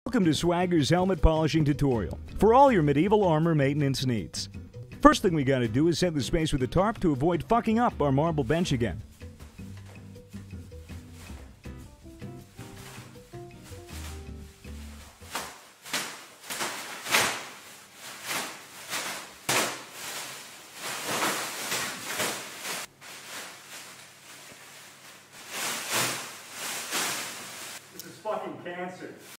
Welcome to Swagger's helmet polishing tutorial for all your medieval armor maintenance needs. First thing we gotta do is set the space with a tarp to avoid fucking up our marble bench again. This is fucking cancer.